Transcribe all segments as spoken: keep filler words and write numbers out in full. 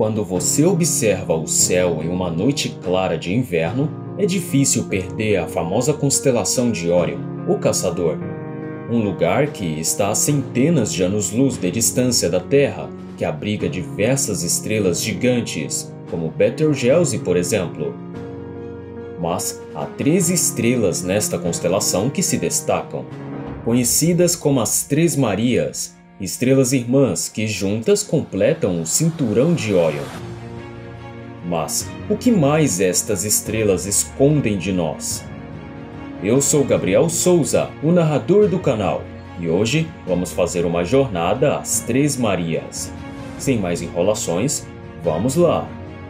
Quando você observa o céu em uma noite clara de inverno, é difícil perder a famosa constelação de Órion, o Caçador. Um lugar que está a centenas de anos-luz de distância da Terra, que abriga diversas estrelas gigantes, como Betelgeuse, por exemplo. Mas há três estrelas nesta constelação que se destacam, conhecidas como as Três Marias, estrelas irmãs que juntas completam o cinturão de Órion. Mas o que mais estas estrelas escondem de nós? Eu sou Gabriel Souza, o narrador do canal, e hoje vamos fazer uma jornada às Três Marias. Sem mais enrolações, vamos lá!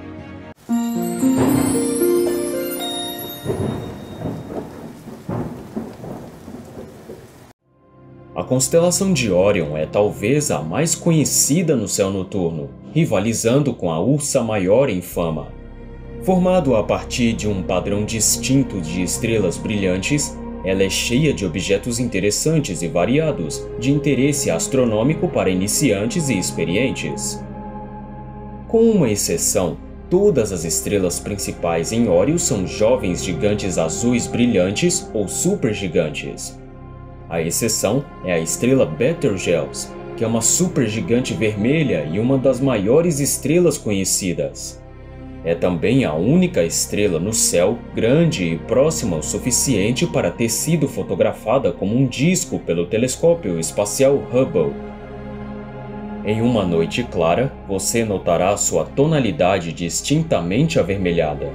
A constelação de Órion é talvez a mais conhecida no céu noturno, rivalizando com a Ursa Maior em fama. Formado a partir de um padrão distinto de estrelas brilhantes, ela é cheia de objetos interessantes e variados, de interesse astronômico para iniciantes e experientes. Com uma exceção, todas as estrelas principais em Órion são jovens gigantes azuis brilhantes ou supergigantes. A exceção é a estrela Betelgeuse, que é uma supergigante vermelha e uma das maiores estrelas conhecidas. É também a única estrela no céu grande e próxima o suficiente para ter sido fotografada como um disco pelo telescópio espacial Hubble. Em uma noite clara, você notará sua tonalidade distintamente avermelhada.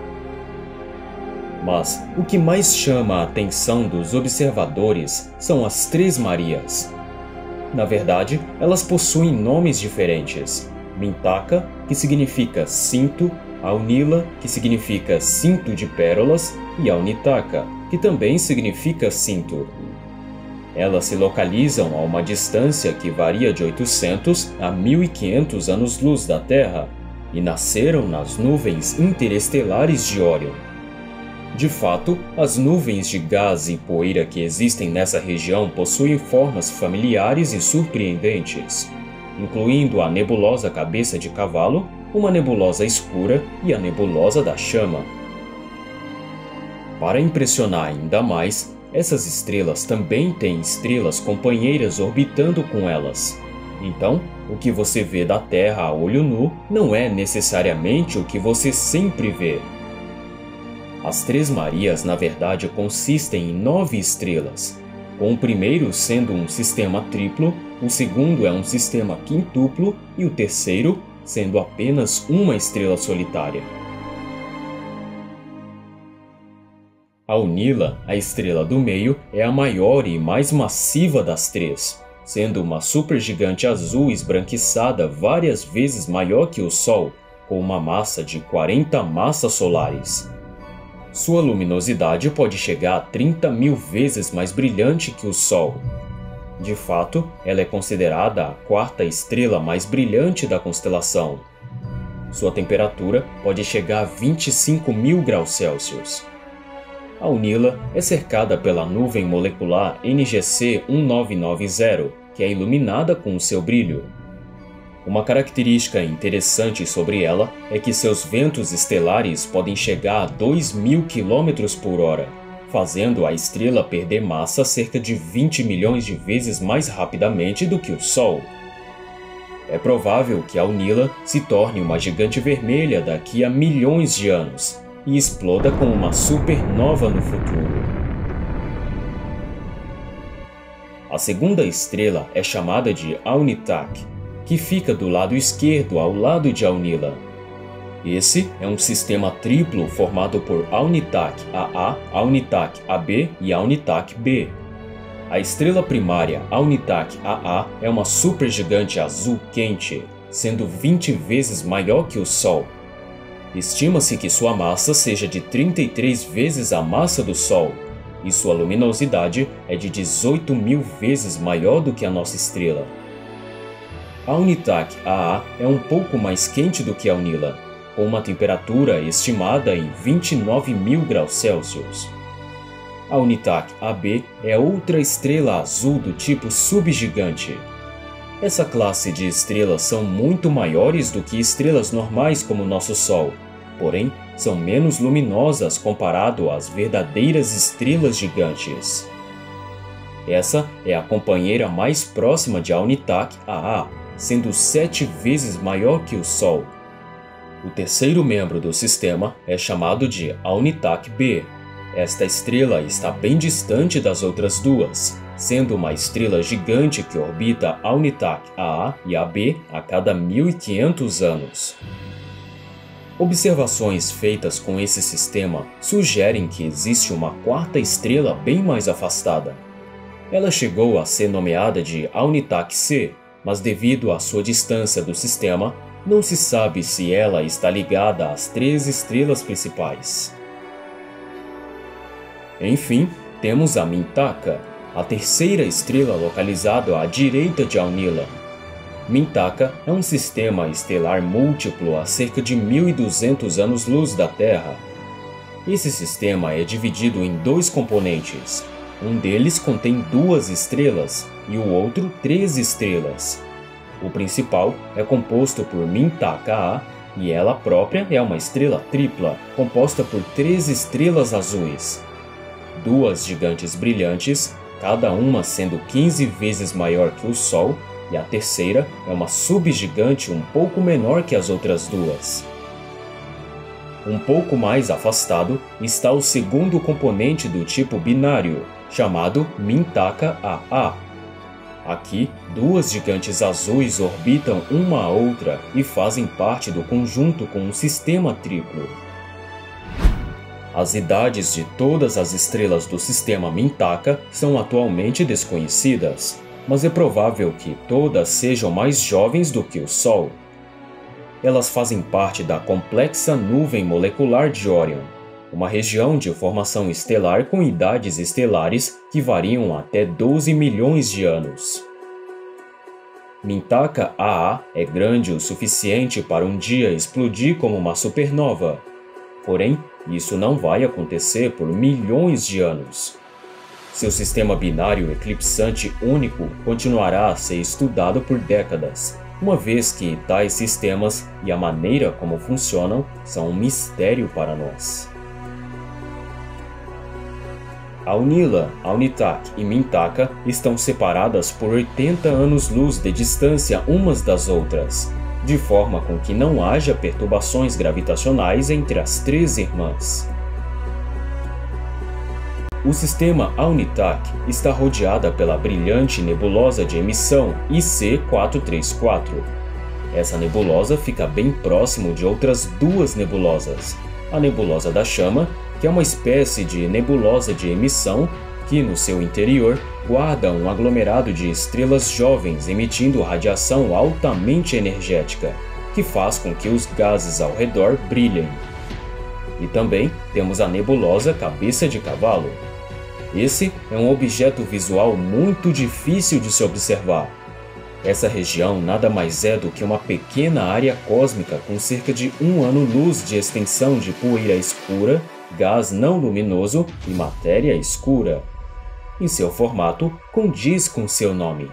Mas o que mais chama a atenção dos observadores são as Três Marias. Na verdade, elas possuem nomes diferentes. Mintaka, que significa cinto, Aunila, que significa cinto de pérolas, e Aunitaka, que também significa cinto. Elas se localizam a uma distância que varia de oitocentos a mil e quinhentos anos-luz da Terra e nasceram nas nuvens interestelares de Órion. De fato, as nuvens de gás e poeira que existem nessa região possuem formas familiares e surpreendentes, incluindo a nebulosa Cabeça de Cavalo, uma nebulosa escura e a nebulosa da Chama. Para impressionar ainda mais, essas estrelas também têm estrelas companheiras orbitando com elas. Então, o que você vê da Terra a olho nu não é necessariamente o que você sempre vê. As Três Marias, na verdade, consistem em nove estrelas, com o primeiro sendo um sistema triplo, o segundo é um sistema quintuplo e o terceiro sendo apenas uma estrela solitária. Aunila, a estrela do meio, é a maior e mais massiva das três, sendo uma supergigante azul esbranquiçada várias vezes maior que o Sol, com uma massa de quarenta massas solares. Sua luminosidade pode chegar a trinta mil vezes mais brilhante que o Sol. De fato, ela é considerada a quarta estrela mais brilhante da constelação. Sua temperatura pode chegar a vinte e cinco mil graus Celsius. Aunila é cercada pela nuvem molecular N G C um nove nove zero, que é iluminada com o seu brilho. Uma característica interessante sobre ela é que seus ventos estelares podem chegar a dois mil quilômetros por hora, fazendo a estrela perder massa cerca de vinte milhões de vezes mais rapidamente do que o Sol. É provável que Aunila se torne uma gigante vermelha daqui a milhões de anos e exploda como uma supernova no futuro. A segunda estrela é chamada de Aunitak, que fica do lado esquerdo ao lado de Aunila. Esse é um sistema triplo formado por Aunitak A A, Aunitak A B e Aunitak B. A estrela primária Aunitak A A é uma supergigante azul quente, sendo vinte vezes maior que o Sol. Estima-se que sua massa seja de trinta e três vezes a massa do Sol, e sua luminosidade é de dezoito mil vezes maior do que a nossa estrela. Aunitak A A é um pouco mais quente do que Aunila, com uma temperatura estimada em vinte e nove mil graus Celsius. Aunitak A B é outra estrela azul do tipo subgigante. Essa classe de estrelas são muito maiores do que estrelas normais como nosso Sol, porém são menos luminosas comparado às verdadeiras estrelas gigantes. Essa é a companheira mais próxima de Alnitak A A, sendo sete vezes maior que o Sol. O terceiro membro do sistema é chamado de Alnitak B. Esta estrela está bem distante das outras duas, sendo uma estrela gigante que orbita Alnitak A A e A B a cada mil e quinhentos anos. Observações feitas com esse sistema sugerem que existe uma quarta estrela bem mais afastada. Ela chegou a ser nomeada de Alnitak C, mas devido à sua distância do sistema, não se sabe se ela está ligada às três estrelas principais. Enfim, temos a Mintaka, a terceira estrela localizada à direita de Alnila. Mintaka é um sistema estelar múltiplo a cerca de mil e duzentos anos-luz da Terra. Esse sistema é dividido em dois componentes. Um deles contém duas estrelas e o outro três estrelas. O principal é composto por Mintaka A e ela própria é uma estrela tripla, composta por três estrelas azuis. Duas gigantes brilhantes, cada uma sendo quinze vezes maior que o Sol, e a terceira é uma subgigante um pouco menor que as outras duas. Um pouco mais afastado está o segundo componente do tipo binário, chamado Mintaka A A. Aqui, duas gigantes azuis orbitam uma a outra e fazem parte do conjunto com um sistema triplo. As idades de todas as estrelas do sistema Mintaka são atualmente desconhecidas, mas é provável que todas sejam mais jovens do que o Sol. Elas fazem parte da complexa nuvem molecular de Órion, uma região de formação estelar com idades estelares que variam até doze milhões de anos. Mintaka A A é grande o suficiente para um dia explodir como uma supernova. Porém, isso não vai acontecer por milhões de anos. Seu sistema binário eclipsante único continuará a ser estudado por décadas, uma vez que tais sistemas e a maneira como funcionam são um mistério para nós. Alnila, Alnitak e Mintaka estão separadas por oitenta anos-luz de distância umas das outras, de forma com que não haja perturbações gravitacionais entre as três irmãs. O sistema Alnitak está rodeada pela brilhante nebulosa de emissão I C quatrocentos e trinta e quatro. Essa nebulosa fica bem próximo de outras duas nebulosas, a Nebulosa da Chama, que é uma espécie de nebulosa de emissão que, no seu interior, guarda um aglomerado de estrelas jovens emitindo radiação altamente energética, que faz com que os gases ao redor brilhem. E também temos a Nebulosa Cabeça de Cavalo. Esse é um objeto visual muito difícil de se observar. Essa região nada mais é do que uma pequena área cósmica com cerca de um ano-luz de extensão de poeira escura, gás não luminoso e matéria escura. E seu formato condiz com seu nome.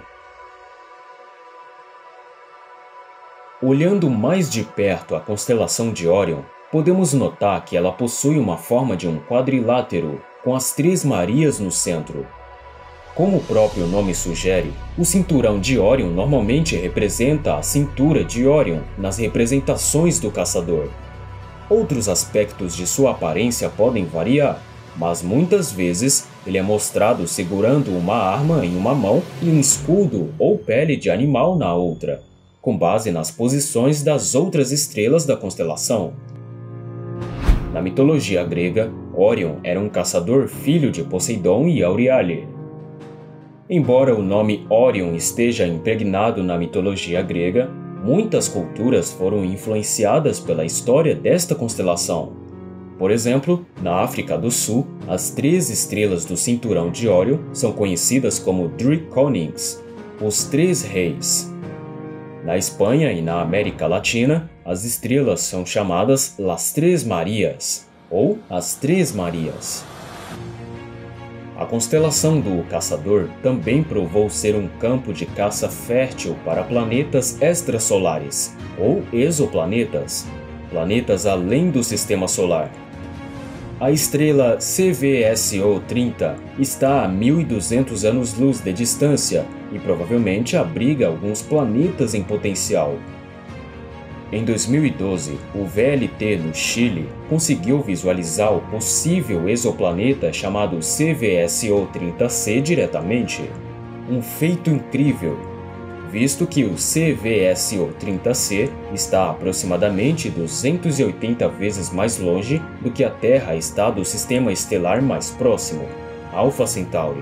Olhando mais de perto a constelação de Órion, podemos notar que ela possui uma forma de um quadrilátero, com as Três Marias no centro. Como o próprio nome sugere, o cinturão de Órion normalmente representa a cintura de Órion nas representações do caçador. Outros aspectos de sua aparência podem variar, mas muitas vezes ele é mostrado segurando uma arma em uma mão e um escudo ou pele de animal na outra, com base nas posições das outras estrelas da constelação. Na mitologia grega, Órion era um caçador filho de Poseidon e Euríale. Embora o nome Órion esteja impregnado na mitologia grega, muitas culturas foram influenciadas pela história desta constelação. Por exemplo, na África do Sul, as três estrelas do cinturão de Órion são conhecidas como Driekonings, os Três Reis. Na Espanha e na América Latina, as estrelas são chamadas Las Três Marias, ou as Três Marias. A constelação do Caçador também provou ser um campo de caça fértil para planetas extrasolares, ou exoplanetas, planetas além do Sistema Solar. A estrela C V S O trinta está a mil e duzentos anos-luz de distância e provavelmente abriga alguns planetas em potencial. Em dois mil e doze, o V L T no Chile conseguiu visualizar o possível exoplaneta chamado C V S O trinta C diretamente. Um feito incrível, visto que o C V S O trinta C está aproximadamente duzentas e oitenta vezes mais longe do que a Terra está do sistema estelar mais próximo, Alpha Centauri.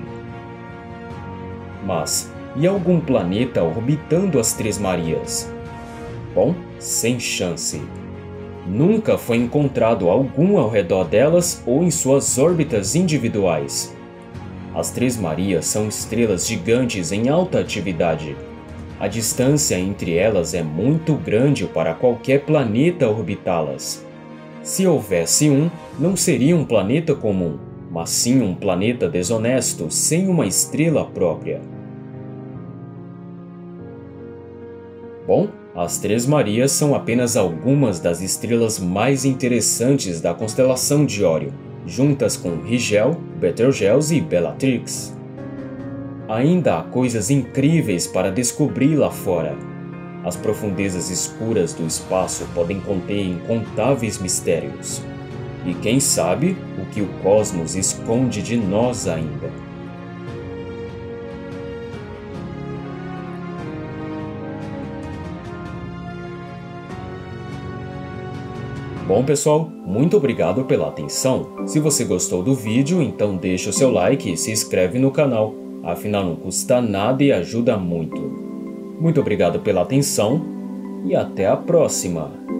Mas, e algum planeta orbitando as Três Marias? Bom, sem chance. Nunca foi encontrado algum ao redor delas ou em suas órbitas individuais. As Três Marias são estrelas gigantes em alta atividade. A distância entre elas é muito grande para qualquer planeta orbitá-las. Se houvesse um, não seria um planeta comum, mas sim um planeta desonesto sem uma estrela própria. Bom, as Três Marias são apenas algumas das estrelas mais interessantes da constelação de Órion, juntas com Rigel, Betelgeuse e Bellatrix. Ainda há coisas incríveis para descobrir lá fora. As profundezas escuras do espaço podem conter incontáveis mistérios. E quem sabe o que o cosmos esconde de nós ainda. Bom pessoal, muito obrigado pela atenção. Se você gostou do vídeo, então deixa o seu like e se inscreve no canal. Afinal não custa nada e ajuda muito. Muito obrigado pela atenção e até a próxima!